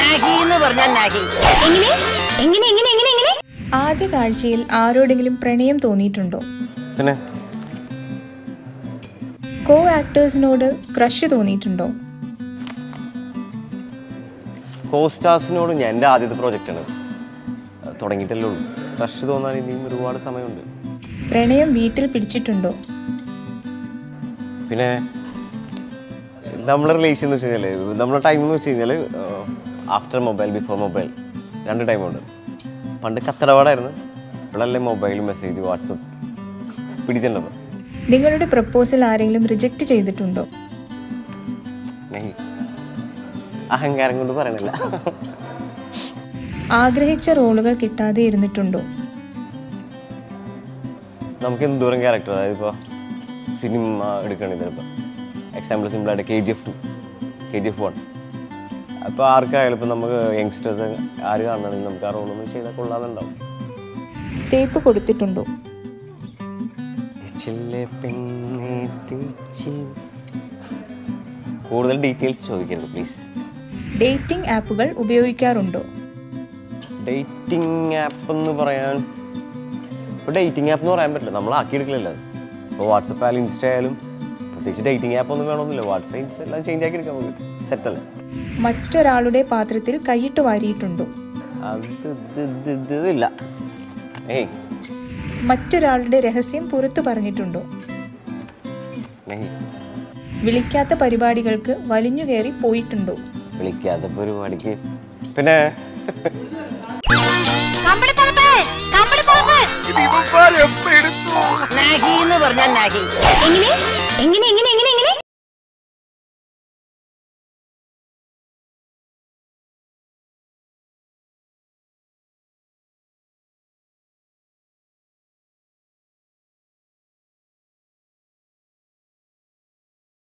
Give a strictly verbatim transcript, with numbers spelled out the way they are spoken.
ആദ്യ കാഴ്ചയിൽ ആരോടെങ്കിലും പ്രണയം തോന്നിയിട്ടുണ്ടോ? പിന്നെ കോ ആക്ടേഴ്സിനോട് ക്രഷ് തോന്നിയിട്ടുണ്ടോ? കോ സ്റ്റാർസിനോട് ഞാൻ എൻ്റെ ആദ്യത്തെ പ്രോജക്റ്റാണ്, തുടങ്ങിയിട്ടല്ലേ ഉള്ളൂ. ക്രഷ് തോന്നാൻ ഇനിയും ഒരുപാട് സമയമുണ്ട്. പ്രണയം വീട്ടിൽ പിടിച്ചിട്ടുണ്ടോ? പിന്നെ നമ്മുടെ റിലേഷൻ എന്ന് വെച്ച് കഴിഞ്ഞാൽ, നമ്മുടെ ടൈം എന്ന് വെച്ച് കഴിഞ്ഞാൽ ആഫ്റ്റർ മൊബൈൽ ബിഫോർ മൊബൈൽ രണ്ട് ടൈമുണ്ട്. പണ്ട് കത്തടപാടായിരുന്നു, ഇപ്പോഴല്ലേ മൊബൈൽ മെസ്സേജ് വാട്സപ്പ് പിടിച്ചിട്ടുണ്ടോ? നിങ്ങളുടെ പ്രപ്പോസൽ ആരെങ്കിലും റിജക്റ്റ് ചെയ്തിട്ടുണ്ടോ? അഹങ്കാരം കൊണ്ട് പറയണില്ല. ആഗ്രഹിച്ച റോളുകൾ കിട്ടാതെ ഇരുന്നിട്ടുണ്ടോ? നമുക്ക് എന്തോരം ക്യാരക്ടർ, അതായത് ഇപ്പോൾ സിനിമ എടുക്കണമെങ്കിൽ ഇപ്പോൾ എക്സാമ്പിൾ സിമ്പിളായിട്ട് K G F two K G F one അപ്പോൾ ആർക്കായാലും ഇപ്പോൾ നമുക്ക് യങ്സ്റ്റേഴ്സ് ആര് കാണണമെങ്കിൽ നമുക്ക് ആ റോളൊന്നും ചെയ്താൽ കൊള്ളാമെന്നുണ്ടാവും. തേപ്പ് കൊടുത്തിട്ടുണ്ടോ? കൂടുതൽ ഡീറ്റെയിൽസ് ചോദിക്കരുത് പ്ലീസ്. ഡേറ്റിംഗ് ആപ്പുകൾ ഉപയോഗിക്കാറുണ്ടോ? ഡേറ്റിംഗ് ആപ്പ് എന്ന് പറയാൻ ഇപ്പോൾ ഡേറ്റിംഗ് ആപ്പ് എന്ന് പറയാൻ പറ്റില്ല, നമ്മൾ ആക്കിയെടുക്കില്ലല്ലോ. ഇപ്പോൾ വാട്സപ്പ് ആയാലും ഇൻസ്റ്റ ആയാലും പ്രത്യേകിച്ച് ഡേറ്റിംഗ് ആപ്പ് ഒന്നും വേണമെന്നില്ല. വാട്സപ്പ് ഇൻസ്റ്റ എല്ലാം ചേഞ്ച് ആക്കി എടുക്കാൻ നമുക്ക് സെറ്റല്ലേ. മറ്റൊരാളുടെ പാത്രത്തിൽ കൈയിട്ട് വാരിയിട്ടുണ്ടോ? അത് ഇല്ല. ഏയ് മറ്റൊരാളുടെ രഹസ്യം പുറത്തു പറഞ്ഞിട്ടുണ്ടോ? വിളിക്കാത്ത പരിപാടികൾക്ക് വലിഞ്ഞു കയറി പോയിട്ടുണ്ടോ? വിളിക്കാത്ത പരിപാടിക്ക് പിന്നെ എങ്ങനെ എങ്ങനെ എങ്ങനെ എങ്ങനെ